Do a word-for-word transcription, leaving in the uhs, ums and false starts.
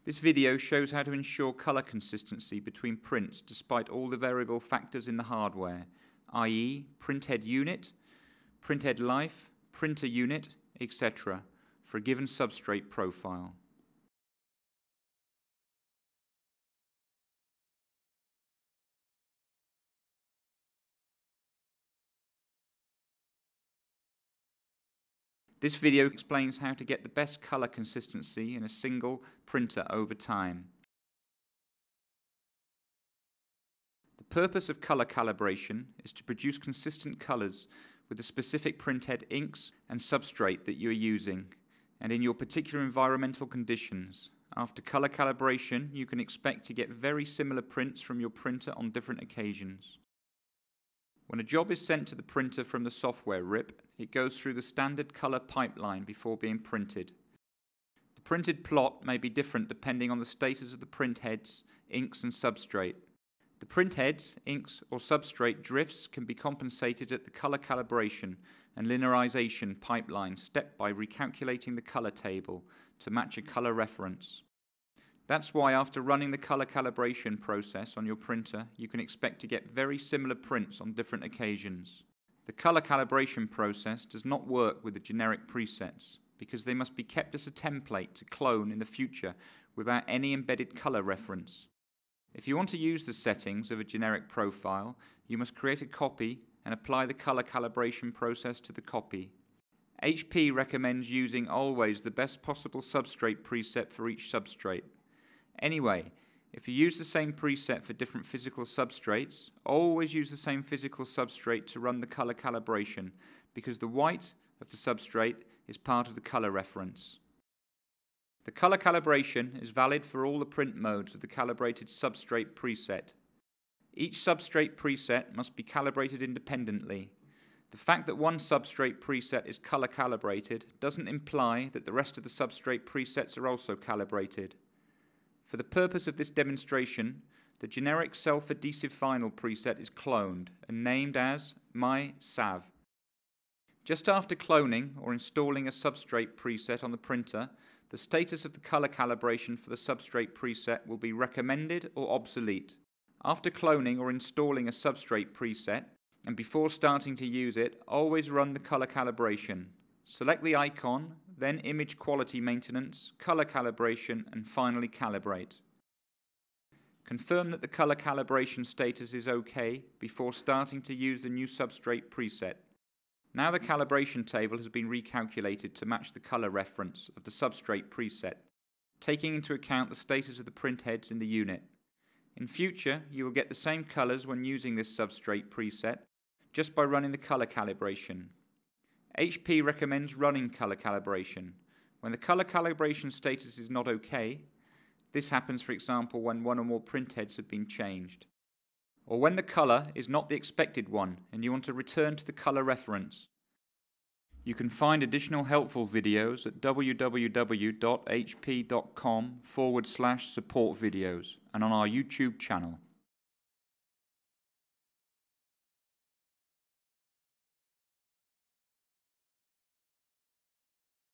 This video shows how to ensure color consistency between prints despite all the variable factors in the hardware, that is printhead unit, printhead life, printer unit, et cetera for a given substrate profile. This video explains how to get the best color consistency in a single printer over time. The purpose of color calibration is to produce consistent colors with the specific printhead inks and substrate that you are using, and in your particular environmental conditions. After color calibration, you can expect to get very similar prints from your printer on different occasions. When a job is sent to the printer from the software R I P, it goes through the standard color pipeline before being printed. The printed plot may be different depending on the status of the printheads, inks and substrate. The printheads, inks or substrate drifts can be compensated at the color calibration and linearization pipeline step by recalculating the color table to match a color reference. That's why after running the color calibration process on your printer, you can expect to get very similar prints on different occasions. The color calibration process does not work with the generic presets because they must be kept as a template to clone in the future without any embedded color reference. If you want to use the settings of a generic profile, you must create a copy and apply the color calibration process to the copy. H P recommends using always the best possible substrate preset for each substrate. Anyway, if you use the same preset for different physical substrates, always use the same physical substrate to run the color calibration because the white of the substrate is part of the color reference. The color calibration is valid for all the print modes of the calibrated substrate preset. Each substrate preset must be calibrated independently. The fact that one substrate preset is color calibrated doesn't imply that the rest of the substrate presets are also calibrated. For the purpose of this demonstration, the generic self-adhesive vinyl preset is cloned and named as my sav. Just after cloning or installing a substrate preset on the printer, the status of the color calibration for the substrate preset will be recommended or obsolete. After cloning or installing a substrate preset, and before starting to use it, always run the color calibration. Select the icon, then image quality maintenance, color calibration, and finally calibrate. Confirm that the color calibration status is OK before starting to use the new substrate preset. Now the calibration table has been recalculated to match the color reference of the substrate preset, taking into account the status of the printheads in the unit. In future, you will get the same colors when using this substrate preset just by running the color calibration. H P recommends running color calibration. When the color calibration status is not OK, this happens for example when one or more printheads have been changed, or when the color is not the expected one and you want to return to the color reference. You can find additional helpful videos at w w w dot h p dot com forward slash support videos and on our YouTube channel.